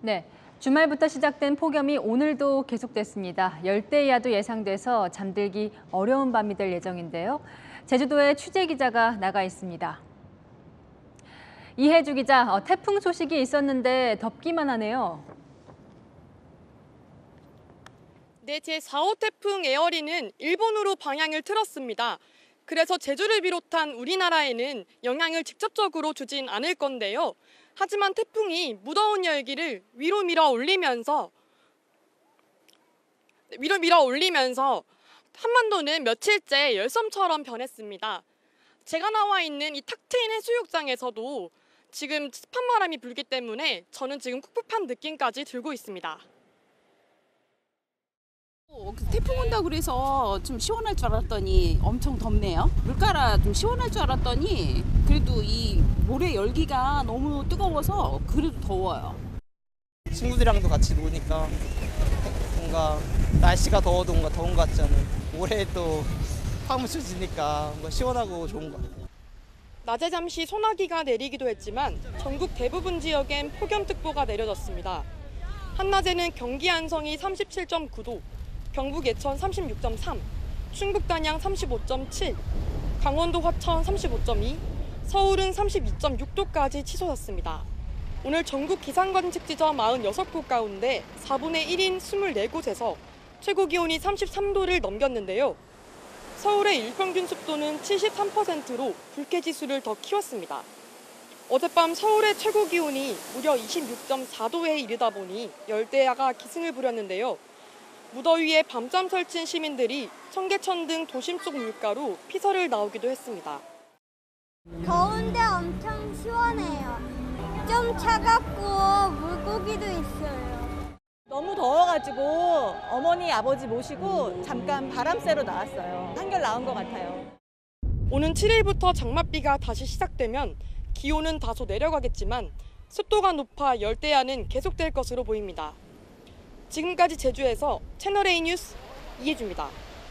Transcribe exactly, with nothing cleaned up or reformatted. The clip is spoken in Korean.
네, 주말부터 시작된 폭염이 오늘도 계속됐습니다. 열대야도 예상돼서 잠들기 어려운 밤이 될 예정인데요. 제주도에 취재 기자가 나가 있습니다. 이혜주 기자, 어, 태풍 소식이 있었는데 덥기만 하네요. 네, 제사 호 태풍 에어리는 일본으로 방향을 틀었습니다. 그래서 제주를 비롯한 우리나라에는 영향을 직접적으로 주진 않을 건데요. 하지만 태풍이 무더운 열기를 위로 밀어 올리면서 위로 밀어 올리면서 한반도는 며칠째 열섬처럼 변했습니다. 제가 나와 있는 이 탁 트인 해수욕장에서도 지금 습한 바람이 불기 때문에 저는 지금 꿉꿉한 느낌까지 들고 있습니다. 태풍 온다고 그래서 좀 시원할 줄 알았더니 엄청 덥네요. 물가라 좀 시원할 줄 알았더니 그래도 이 모래 열기가 너무 뜨거워서 그래도 더워요. 친구들이랑도 같이 노니까 뭔가 날씨가 더워도 뭔가 더운 것 같지 않아요. 모래에 또 파묻혀지니까 뭔가 시원하고 좋은 것 같아요. 낮에 잠시 소나기가 내리기도 했지만 전국 대부분 지역엔 폭염특보가 내려졌습니다. 한낮에는 경기 안성이 삼십칠 점 구 도, 경북 예천 삼십육 점 삼, 충북 단양 삼십오 점 칠, 강원도 화천 삼십오 점 이, 서울은 삼십이 점 육 도까지 치솟았습니다. 오늘 전국 기상관측 지점 구십육 곳 가운데 사분의 일인 이십사 곳에서 최고 기온이 삼십삼 도를 넘겼는데요. 서울의 일평균 습도는 칠십삼 퍼센트로 불쾌지수를 더 키웠습니다. 어젯밤 서울의 최고 기온이 무려 이십육 점 사 도에 이르다 보니 열대야가 기승을 부렸는데요. 무더위에 밤잠 설친 시민들이 청계천 등 도심 속 물가로 피서를 나오기도 했습니다. 더운데 엄청 시원해요. 좀 차갑고 물고기도 있어요. 너무 더워가지고 어머니, 아버지 모시고 잠깐 바람 쐬러 나왔어요. 한결 나은 것 같아요. 오는 칠 일부터 장맛비가 다시 시작되면 기온은 다소 내려가겠지만 습도가 높아 열대야는 계속될 것으로 보입니다. 지금까지 제주에서 채널A 뉴스 이혜주입니다.